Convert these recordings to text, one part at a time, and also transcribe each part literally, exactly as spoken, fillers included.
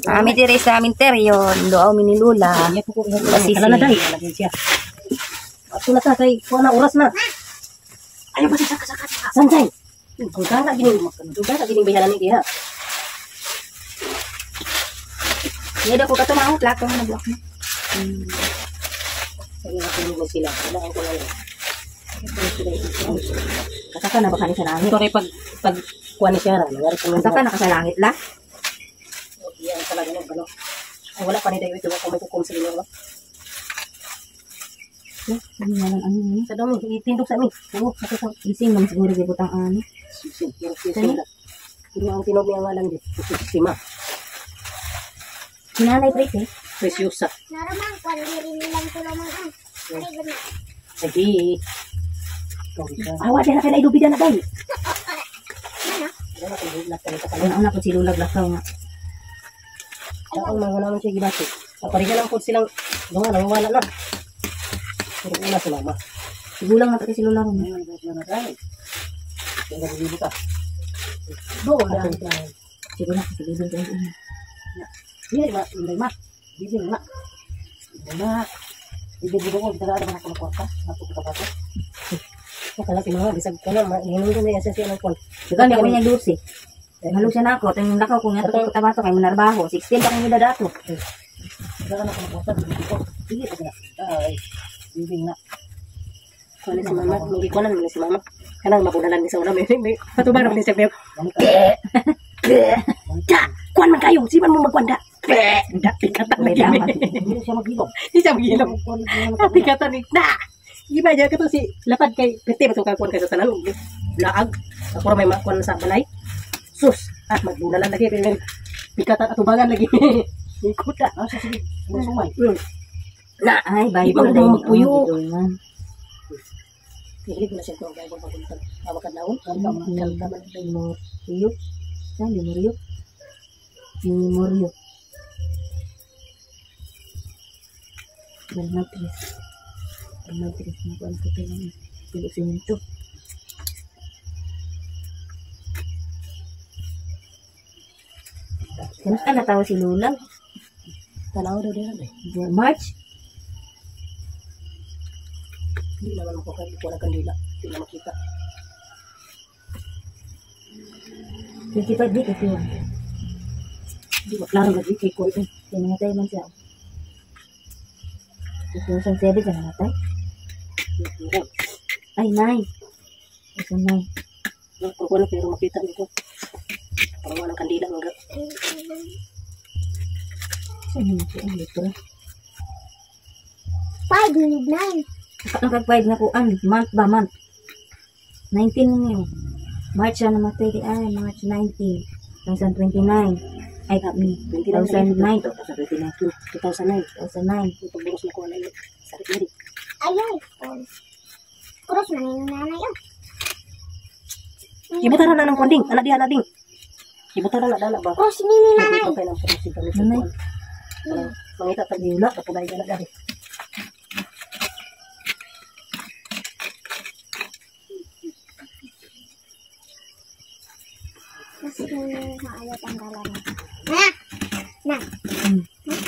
Ami diri sa amin teryon, doaw mi ni Lula. Kasi na dai, lagyan siya. Ato na ta kay kuha na oras na. Ayo ba sa kasaka? Sanjay. Kung kara gini mo, kung kara gini bayaran ni dia. Iya dah ko kato mau plak ko na block na. Hmm. Sige na tulog mo sila. Wala ko lang. Kasaka na ba kanina sa langit? Ito rin pag pag kuha ni siya. Kasaka na ka sa langit la? Yan talaga yung gano'n. Ay, wala pa ni David. Wala pa may kukum sa inyo. Ano nga lang ano yun? Sa dami, itindog sa amin. Oo, sa sa ising naman siguro di butang ano. Ising, yung ising na. Pero ang tinog niya nga lang di. Sima. Sinanay pre eh. Preciosa. Naramang kwan diri nilang tulungan ang. Ay gani. Sige. Awa dia na kay idubi na dai. Ano? Wala ko bulat ka nito. Ano na po si Lula lakaw nga. Ang mga naman siya gibati. Kapariga lang po silang mga nawawala na. Pero una si mama. Sigulang na pati si Lula ron. Ayun, na tayo. Yung nabilibo ka. Doon na. Siguro na si Lula ko. Hindi ma, hindi ma. Hindi ma. Hindi ma. Hindi ko kita ada nak kota, nak kita apa? Kalau si mama bisa kana minum dulu ya sesi anak pun. Dugan ako niya dulce. Halo siya na ako, tayong lakaw ko nga to tabato kay manarbaho. sixteen pa kay dadato. Kita kana kota dito. Sige ta. Ay. Hindi na. Kalau si mama, hindi ko na si mama. Kanang mabunalan ni sa una may patubar man siya pero. Ja, kuan man kayo, si man mo magkwanda. Ndak pikatan lagi. Hindi siya maghilom. Hindi siya maghilom. Pikatan ni. Na. Iba aja ka to si lapad kay pete bato ka kuan kay sa tanan. Laag. Ako ra may makuan sa balay. Sus, at magbunalan lagi pero pikatan at ubangan lagi. Ikot ah. Asa sige. Sumay. Na ay bay Iba ko mo magpuyo. man. Hilig na siya ito. Gaya kong paguntang. Awakan naon. Kalkaman. Limoryo. Saan limoryo? Limoryo. Dalmatris. Dalmatris. Nakuha na ko ito lang. Pilo siminto. Kamusta natawa si Lula? Tanaw daw din eh. March? Hindi naman ako kahit wala kandila. Hindi na makita. twenty-five di kasi yun. Hindi maklaro na di kay Kuya. Kaya nangatay man siya. two thousand seven ka nangatay? Ay, nine. two thousand nine. Kung wala pero makita nito. Parang walang kandila. Saan yun siya? Ang litra. Five minute nine. Nakag-five na ko. Ano? Month ba? Month. nineteen na yun. March siya namatay di ay. March nineteen. twenty twenty-nine. Ay, two thousand nine. two thousand nine. two thousand nine. two thousand nine. Pagburos na ko na yun. Sakit na rin. Ayun. Cross na yung nanay yun. Ibutan na ng konding. Anak dia, anak ding. Ibutan na dala ba? Cross ni ni nanay. Ibutan kayo ng pagkasin kami. Nanay. Mangita tagula. Kapulay ka na dari. Kasi maayot ang galan. Na! Na! Hmm.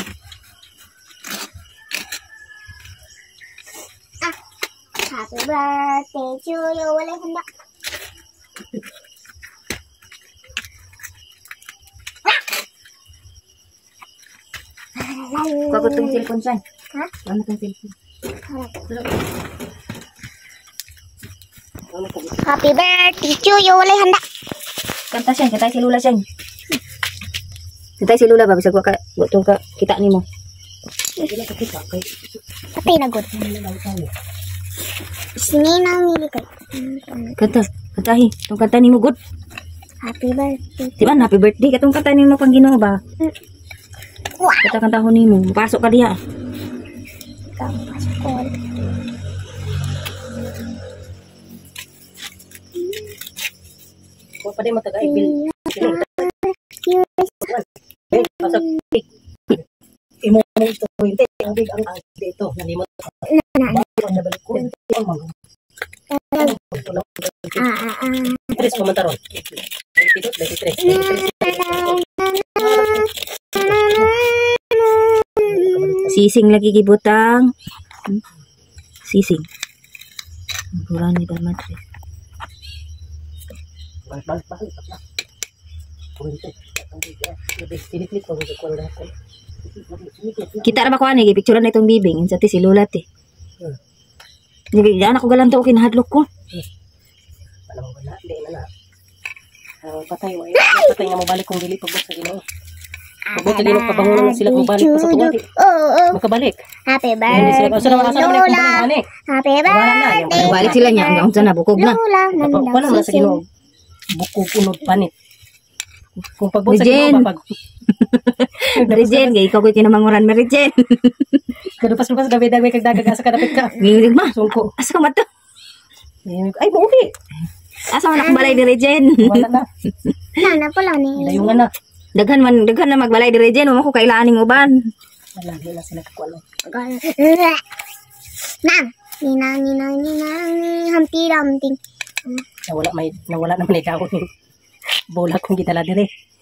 Ah! Happy birthday to you. Wala handa. Kuha ko itong cellphone siya. Ha? Ano itong cellphone? Happy birthday to you. Wala handa. Kanta siya. Katay si Lula siya. Katay si Lula ba? Bisa ko ka, itong ka, kita ni mo. Patay na good. Sinina mili kay. Kanta. Kantahi. Itong kanta ni mo good. Happy birthday. Di ba? Happy birthday. Katong kanta ni mo pang Ginoo ba? Kata-kanta ko ni mo. Pasok ka diha. Ikaw, pasok ko. Kung pa rin matag-aibil. Pasok. Imo mo ito. Hindi. Ang big ang ang dito. Nalimot. Ang nabalik ko. Ang mga. Ah, ah, ah. Tres komentaron. twenty-two, twenty-three. Sising lagi gibutang. Hmm? Sising. Kurang ni ba matris. Balik, balik, balik. Kung dito, siniklik ko, hindi ko lang ako. Kita ra ba ko ani gipicturean na itong bibing sa ti si Lulat eh. Hmm. Hindi yan ako galanto ko kinahadlok ko. Alam mo ba na, hindi na na. Uh, patay mo, patay nga mo balik kung dili pagbot sa Ginoo. Pagbot sa Ginoo, pabangunan na sila kung balik pa sa tuwati. Oo, oo. Makabalik. Happy Hindi sila, birthday, asa na makasama na kung Lola. balik. Happy Wala na, birthday. yung Balik sila niya hanggang sa nabukog na. Lola, Wala nandaw naman sa sising. Ginoo. Bukog unod panit. Kung pagbot sa Regine. Ginoo, pag Merijen, gay ikaw ko'y kinamanguran Merijen. kadupas-lupas gabi dagway kag dagag asa kadapit ka. Ngilig ma. Sungko. Asa ka mato? Ay, buuwi. Asa man ako balay di Regine. Wala na. Nana po lang ni. Dayungan na. Daghan man, daghan na magbalay di Regine, mo ko kailangan ning uban. Wala, di na sila kakualo. Nang, ninang, ninang, ninang, hampi-ramping. Nawala may nawala naman ni daon. Bola kung gidala dire.